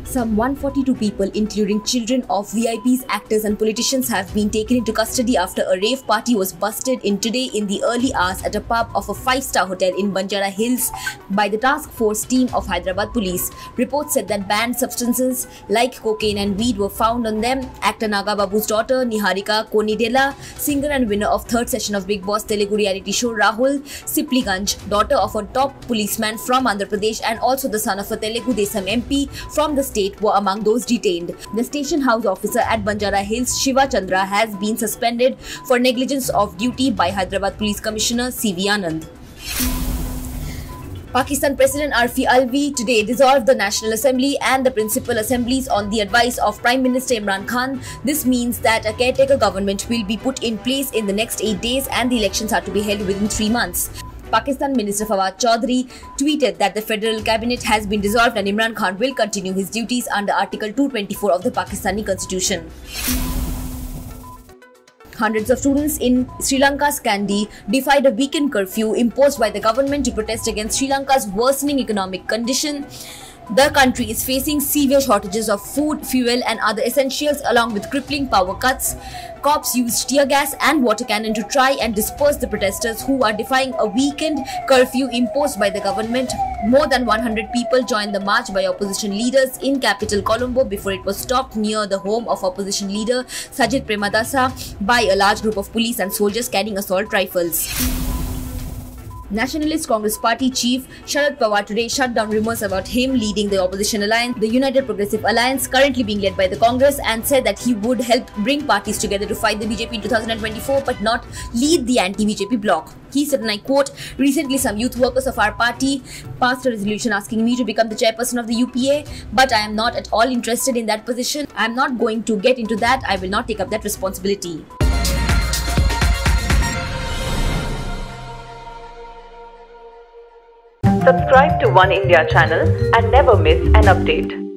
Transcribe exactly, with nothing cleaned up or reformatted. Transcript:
Some one hundred forty-two people, including children of V I Ps, actors and politicians, have been taken into custody after a rave party was busted in today in the early hours at a pub of a five-star hotel in Banjara Hills by the task force team of Hyderabad police. Reports said that banned substances like cocaine and weed were found on them. Actor Naga Babu's daughter, Niharika Konidela, singer and winner of third session of Bigg Boss Telugu reality show Rahul Sipliganj, daughter of a top policeman from Andhra Pradesh and also the son of a Telugu Desam M P from the state, were among those detained. The station house officer at Banjara Hills, Shiva Chandra, has been suspended for negligence of duty by Hyderabad Police Commissioner C V Anand. Pakistan President Arfi Alvi today dissolved the National Assembly and the Principal Assemblies on the advice of Prime Minister Imran Khan. This means that a caretaker government will be put in place in the next eight days and the elections are to be held within three months. Pakistan Minister Fawad Chaudhry tweeted that the federal cabinet has been dissolved and Imran Khan will continue his duties under Article two twenty-four of the Pakistani Constitution. Hundreds of students in Sri Lanka's Kandy defied a weekend curfew imposed by the government to protest against Sri Lanka's worsening economic condition. The country is facing severe shortages of food, fuel and other essentials along with crippling power cuts. Cops used tear gas and water cannon to try and disperse the protesters who are defying a weekend curfew imposed by the government. More than one hundred people joined the march by opposition leaders in capital Colombo before it was stopped near the home of opposition leader Sajid Premadasa by a large group of police and soldiers carrying assault rifles. Nationalist Congress Party chief Sharad Pawar today shut down rumors about him leading the opposition alliance, the United Progressive Alliance, currently being led by the Congress, and said that he would help bring parties together to fight the B J P in two thousand twenty-four but not lead the anti-B J P bloc. He said, and I quote, "Recently some youth workers of our party passed a resolution asking me to become the chairperson of the U P A, but I am not at all interested in that position. I am not going to get into that. I will not take up that responsibility." Subscribe to One India channel and never miss an update.